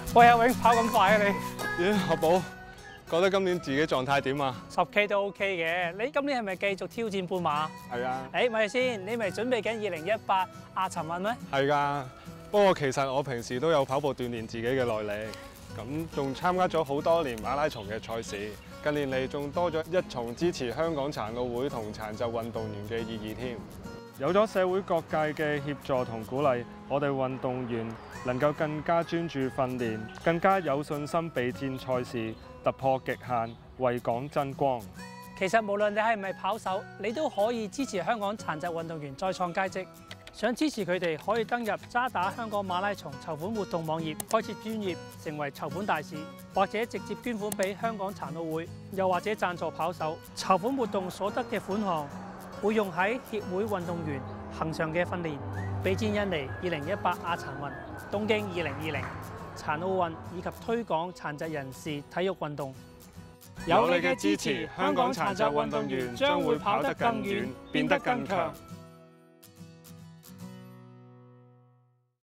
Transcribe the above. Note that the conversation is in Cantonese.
喂，阿永跑咁快啊你？ 咦，阿寶，覺得今年自己狀態點啊？ 10K 都 OK 嘅。你今年係咪繼續挑戰半馬？ 係啊， 咪住先，你咪準備緊2018亞殘運咩？ 係㗎。不過其實我平時都有跑步鍛鍊自己嘅耐力，咁仲參加咗好多年馬拉松嘅賽事。近年嚟仲多咗一重支持香港殘奧會同殘疾運動員嘅意義添。有咗社會各界嘅協助同鼓勵，我哋運動員能夠更加專注訓練，更加有信心備戰賽事，突破極限，為港爭光。 其實無論你係唔係跑手，你都可以支持香港殘疾運動員再創佳績。想支持佢哋，可以登入渣打香港馬拉松籌款活動網頁，開設專頁，成為籌款大使，或者直接捐款俾香港殘奧會，又或者贊助跑手。籌款活動所得嘅款項會用喺協會運動員恆常嘅訓練、備戰印尼2018亞殘運、東京2020殘奧運以及推廣殘疾人士體育運動。 有你嘅支持，香港殘疾運動員將會跑得更遠，變得更強。